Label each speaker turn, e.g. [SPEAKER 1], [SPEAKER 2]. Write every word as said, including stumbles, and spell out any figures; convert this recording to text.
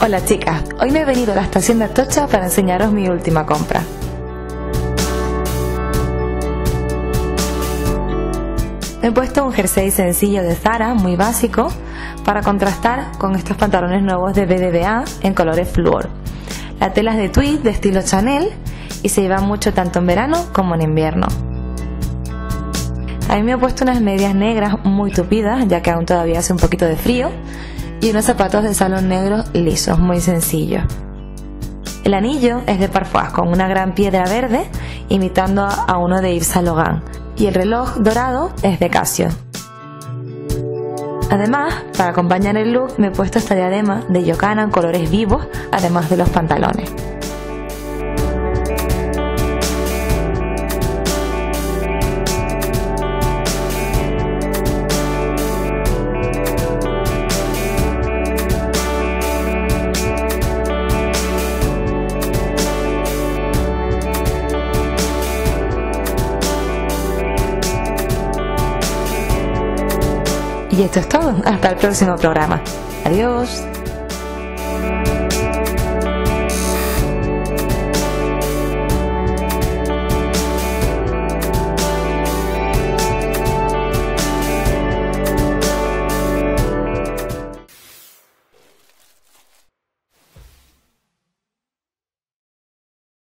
[SPEAKER 1] Hola chicas, hoy me he venido a la estación de Atocha para enseñaros mi última compra. Me he puesto un jersey sencillo de Zara, muy básico, para contrastar con estos pantalones nuevos de B B V A en colores flúor. La tela es de tweed de estilo Chanel y se lleva mucho tanto en verano como en invierno. A mí me he puesto unas medias negras muy tupidas, ya que aún todavía hace un poquito de frío, y unos zapatos de salón negros lisos, muy sencillos. El anillo es de Parfois, con una gran piedra verde, imitando a uno de Yves Saint Laurent, y el reloj dorado es de Casio. Además, para acompañar el look me he puesto esta diadema de Yocana en colores vivos, además de los pantalones. Y esto es todo, hasta el próximo programa. Adiós.